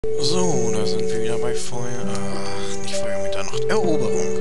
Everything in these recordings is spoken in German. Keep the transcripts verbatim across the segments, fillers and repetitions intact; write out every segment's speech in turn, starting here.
So, da sind wir wieder bei Feuer... Ach, nicht Feuer Mitternacht. Eroberung.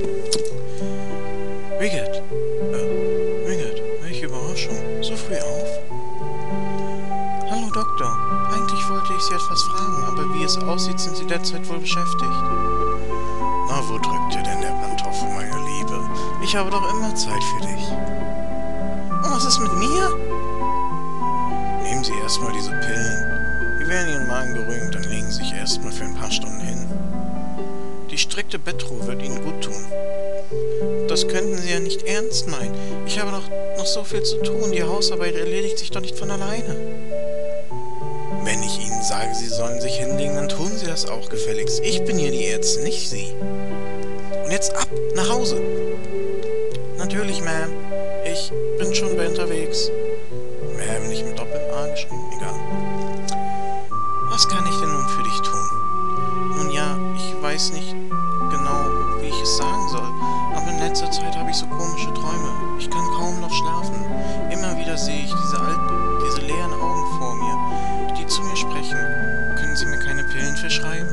Wicket. Äh, Wicket, welche Überraschung. So früh auf? Hallo, Doktor. Eigentlich wollte ich Sie etwas fragen, aber wie es aussieht, sind Sie derzeit wohl beschäftigt. Na, wo drückt dir denn der Pantoffel, meine Liebe? Ich habe doch immer Zeit für dich. Und was ist mit mir? Nehmen Sie erstmal diese Pillen. Wir werden Ihren Magen beruhigen und dann legen Sie sich erstmal für ein paar Stunden hin. Die strikte Bettruhe wird Ihnen gut tun. Das könnten Sie ja nicht ernst meinen. Ich habe doch noch so viel zu tun. Die Hausarbeit erledigt sich doch nicht von alleine. Wenn ich Ihnen sage, Sie sollen sich hinlegen, dann tun Sie das auch gefälligst. Ich bin hier die Ärztin, nicht Sie. Und jetzt ab, nach Hause. Natürlich, Ma'am. Ich bin schon bei unterwegs. Ma'am, nicht mit Doppel-A geschrieben? Egal. Was kann ich denn nun für dich tun? Nun ja, ich weiß nicht genau, wie ich es sagen soll, aber in letzter Zeit habe ich so komische Träume. Ich kann kaum noch schlafen. Immer wieder sehe ich diese alten, diese leeren Augen vor mir, die zu mir sprechen. Können Sie mir keine Pillen verschreiben?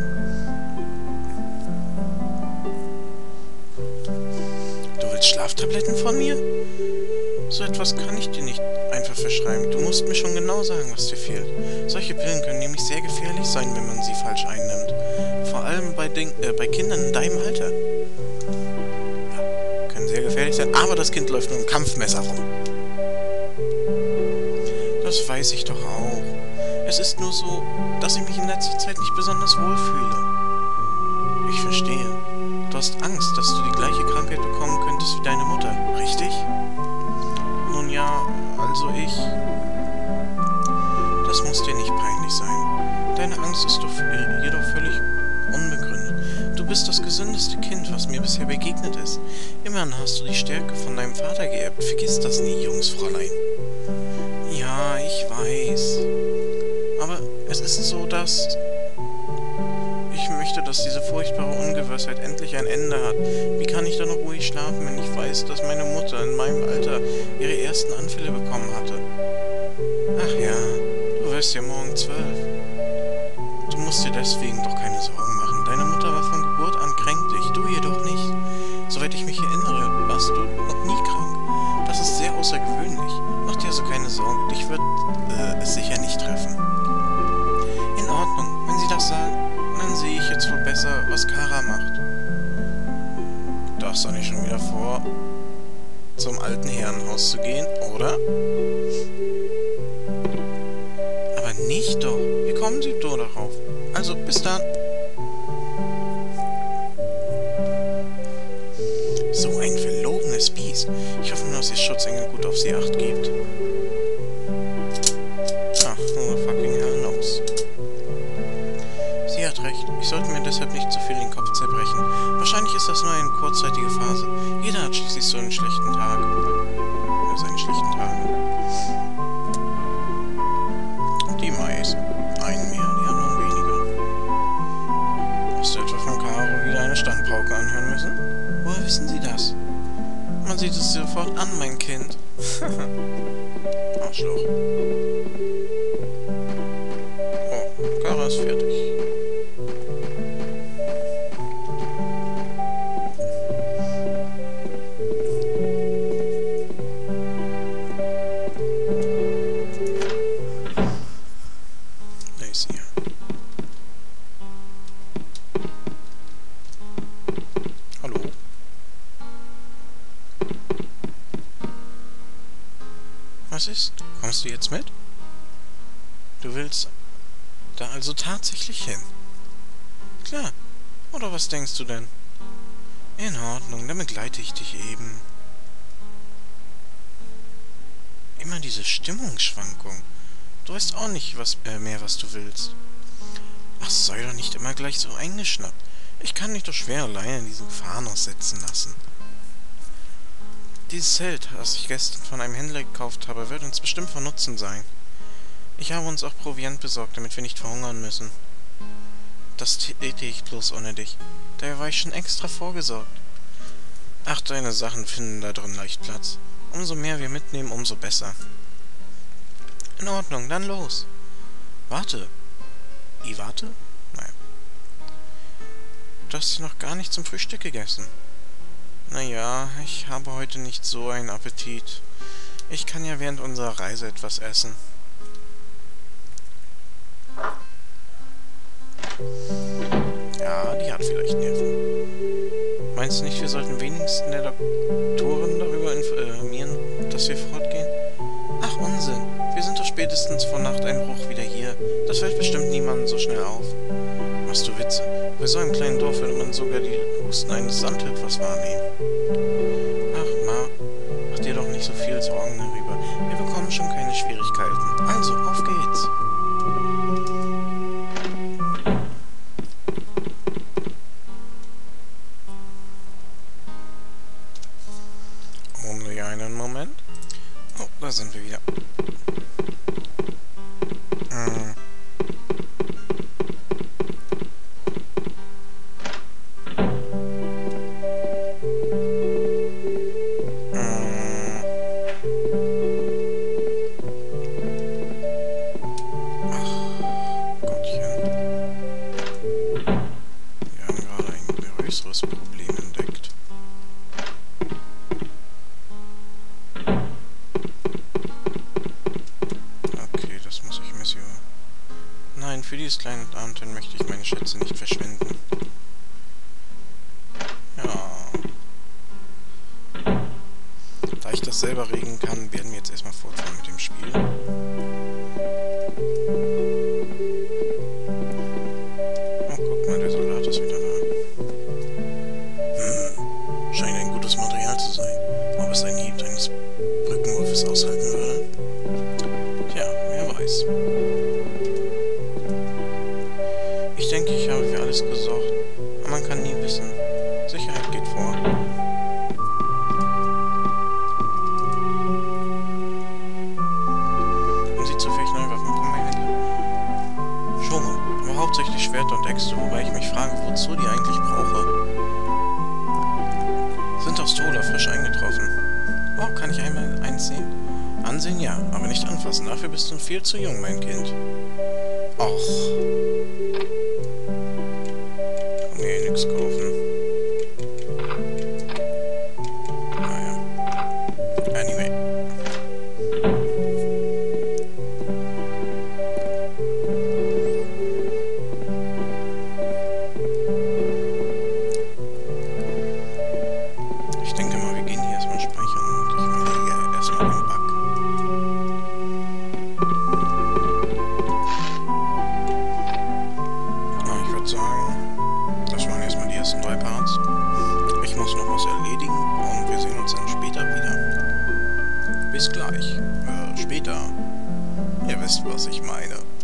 Du willst Schlaftabletten von mir? So etwas kann ich dir nicht einfach verschreiben. Du musst mir schon genau sagen, was dir fehlt. Solche Pillen können nämlich sehr gefährlich sein, wenn man sie falsch einnimmt. Vor allem bei, den, äh, bei Kindern in deinem Alter. Ja, können sehr gefährlich sein, aber das Kind läuft nur im Kampfmesser rum. Das weiß ich doch auch. Es ist nur so, dass ich mich in letzter Zeit nicht besonders wohl fühle. Ich verstehe. Du hast Angst, dass du die gleiche Krankheit bekommen könntest wie deine Mutter, richtig? Nun ja, also ich... Das muss dir nicht peinlich sein. Deine Angst ist doch jedoch völlig unbegründet. Du bist das gesündeste Kind, was mir bisher begegnet ist. Immerhin hast du die Stärke von deinem Vater geerbt. Vergiss das nie, Jungsfräulein. Ja, ich weiß. Aber es ist so, dass... Ich möchte, dass diese furchtbare Ungewissheit endlich ein Ende hat. Wie kann ich da noch ruhig schlafen, wenn ich weiß, dass meine Mutter in meinem Alter ihre ersten Anfälle bekommen hatte? Ach ja, du wirst ja morgen zwölf. Du musst dir deswegen doch keine Sorgen machen. Deine Mutter war von Geburt an kränklich, du jedoch nicht. Soweit ich mich erinnere, warst du noch nie krank. Das ist sehr außergewöhnlich. Mach dir also keine Sorgen, dich wird äh, es sicher nicht treffen. In Ordnung, wenn Sie das sagen. Dann sehe ich jetzt wohl besser, was Kara macht. Du darfst doch nicht schon wieder vor, zum alten Herrenhaus zu gehen, oder? Aber nicht doch. Wie kommen Sie doch darauf? Also, bis dann. So ein verlogenes Biest. Ich hoffe nur, dass Ihr Schutzengel gut auf Sie acht gibt. Ach, nur fucking hell knows. Sie hat recht. Ich sollte mir deshalb nicht zu viel den Kopf zerbrechen. Wahrscheinlich ist das nur eine kurzzeitige Phase. Jeder hat schließlich so einen schlechten Tag. Oder seine schlechten Tage. Die meisten. Einen mehr, die anderen weniger. Hast du etwa von Caro wieder eine Standpauke anhören müssen? Woher wissen Sie das? Man sieht es sofort an, mein Kind. Arschloch. Oh, Kara ist fertig. Hallo? Was ist? Kommst du jetzt mit? Du willst da also tatsächlich hin? Klar. Oder was denkst du denn? In Ordnung, dann begleite ich dich eben. Immer diese Stimmungsschwankung. Du weißt auch nicht was, äh, mehr, was du willst. Ach, sei doch nicht immer gleich so eingeschnappt. Ich kann dich doch schwer alleine in diesen Gefahren aussetzen lassen. Dieses Zelt, das ich gestern von einem Händler gekauft habe, wird uns bestimmt von Nutzen sein. Ich habe uns auch Proviant besorgt, damit wir nicht verhungern müssen. Das täte ich bloß ohne dich. Daher war ich schon extra vorgesorgt. Ach, deine Sachen finden da drin leicht Platz. Umso mehr wir mitnehmen, umso besser. In Ordnung, dann los. Warte. I warte? Naja. Du hast noch gar nicht zum Frühstück gegessen. Naja, ich habe heute nicht so einen Appetit. Ich kann ja während unserer Reise etwas essen. Ja, die hat vielleicht Nerven. Meinst du nicht, wir sollten wenigstens der Doktorin darüber informieren, dass wir fortgehen? Ach, Unsinn. Wir sind doch spätestens vor Nachteinbruch wieder hier. Das fällt bestimmt niemandem so schnell auf. Machst du Witze? Bei so einem kleinen Dorf würde man sogar die Husten eines Sandhüpfers wahrnehmen. Ach, Ma, mach dir doch nicht so viel Sorgen darüber. Wir bekommen schon keine Schwierigkeiten. Also, auf geht's. Only einen Moment. Oh, da sind wir wieder. Hm. Problem entdeckt. Okay, das muss ich Monsieur. Nein, für dieses kleine Abenteuer möchte ich meine Schätze nicht verschwenden. Ja. Da ich das selber regeln kann, werden wir jetzt erstmal fortfahren mit dem Spiel. Oh, guck mal, der Soldat ist wieder da. Scheint ein gutes Material zu sein. Ob es ein Hieb eines Brückenwurfes aushalten würde? Tja, wer weiß. Ich denke, ich habe für alles gesorgt. Aber man kann nie wissen. Sicherheit geht vor. Haben Sie zufällig neue Waffen bekommen, meine Herren? Schon, aber hauptsächlich Schwerter und Äxte, wobei ich mich frage, wozu die eigentlich brauche. Sind aus Tola frisch eingetroffen. Oh, kann ich einmal eins sehen? Ansehen ja, aber nicht anfassen. Dafür bist du viel zu jung, mein Kind. Och. Kann mir eh nix kaufen. Naja. Anyway. Ich denke mal, wir gehen hier erstmal speichern und ich überlege erstmal den Bug. Aber ich würde sagen, das waren erstmal die ersten drei Parts. Ich muss noch was erledigen und wir sehen uns dann später wieder. Bis gleich. Äh, später. Ihr wisst, was ich meine.